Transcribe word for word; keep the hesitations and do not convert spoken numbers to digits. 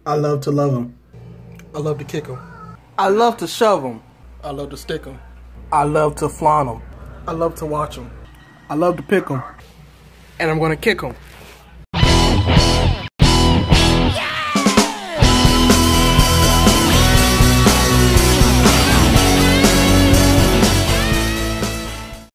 I love to love them. I love to kick them. I love to shove them. I love to stick them. I love to flaunt them. I love to watch them. I love to pick them. And I'm going to kick them.